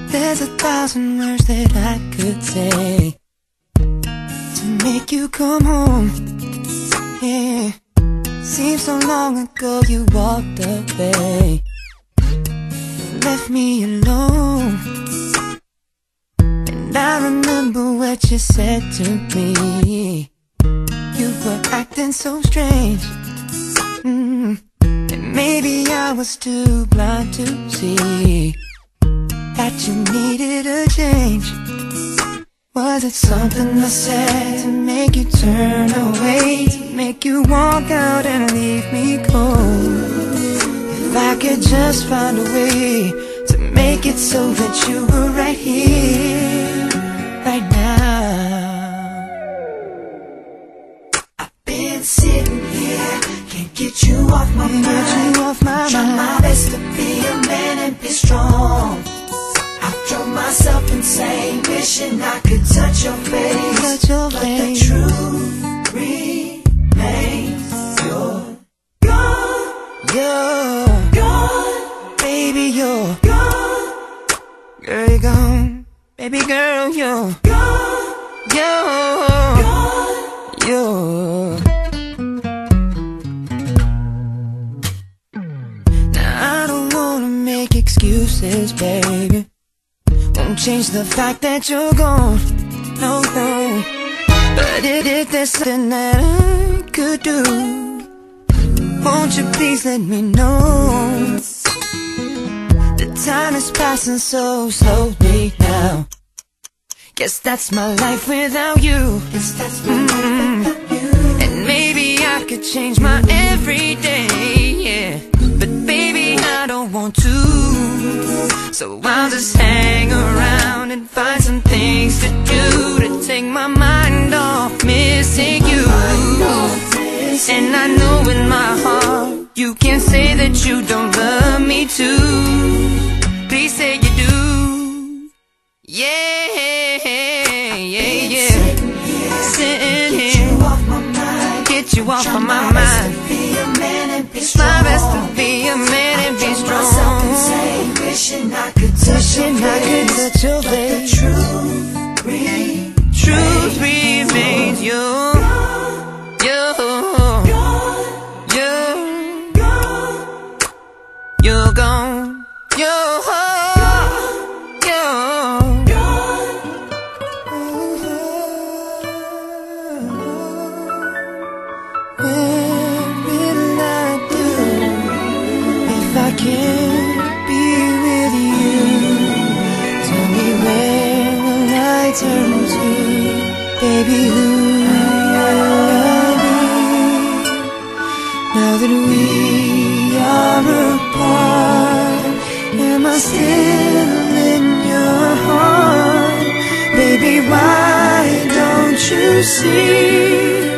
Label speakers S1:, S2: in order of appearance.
S1: There's 1,000 words that I could say to make you come home. Yeah, seems so long ago you walked away, left me alone. And I remember what you said to me. You were acting so strange. And maybe I was too blind to see that you needed a change. Was it something I said to make you turn away, to make you walk out and leave me cold? If I could just find a way to make it so that you were right here, right now. I've been sitting here, can't get you off my mind. Try my best to be a man and be strong. Drove myself insane, wishing I could touch your face, but the truth remains, you're gone, baby, you're gone. Girl, you're gone, baby girl, you're gone, you're. Now I don't wanna make excuses, baby. Won't change the fact that you're gone, no, no. But if there's something that I could do, won't you please let me know? The time is passing so slowly now. Guess that's my life without you. Guess that's my life without you. And maybe I could change my everyday, yeah. But baby, I don't want to. So I'll just hang around and find some things to do to take my mind off missing you. And I know in my heart you can't say that you don't love me too. Please say you do. Yeah, yeah, yeah. Sitting here, get you off of my mind. It's my best to be a man and be strong. Wishing I could touch your face. Truth remains, you're gone, What will I do if I can't be with you? Tell me where will I turn to, baby, who will I be? Now that we are apart, am I still in your heart? Baby, why don't you see